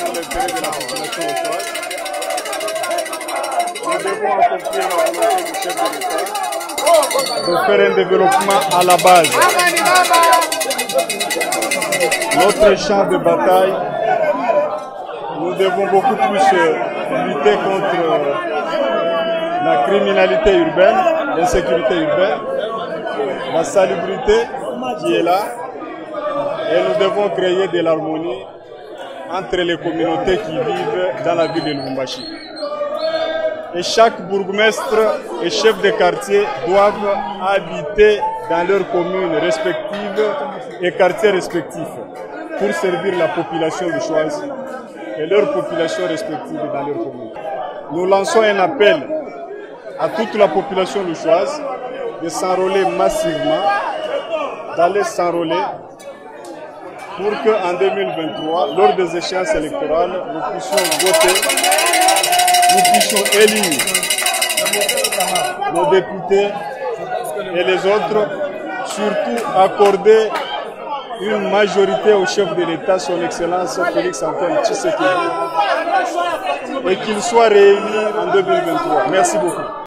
L'intérêt de la population locale. Nous devons accomplir la volonté du chef de l'État de faire un développement à la base. Notre champ de bataille, nous devons beaucoup plus lutter contre la criminalité urbaine, l'insécurité urbaine, la salubrité qui est là, et nous devons créer de l'harmonie entre les communautés qui vivent dans la ville de Lubumbashi. Et chaque bourgmestre et chef de quartier doivent habiter dans leurs communes respectives et quartiers respectifs pour servir la population lilloise et leurs populations respectives dans leurs communes. Nous lançons un appel à toute la population lilloise de s'enrôler massivement, d'aller s'enrôler pour qu'en 2023, lors des échéances électorales, nous puissions voter, nous puissions élire nos députés et les autres, surtout accorder une majorité au chef de l'État, son Excellence Félix-Antoine Tshisekedi, et qu'il soit réélu en 2023. Merci beaucoup.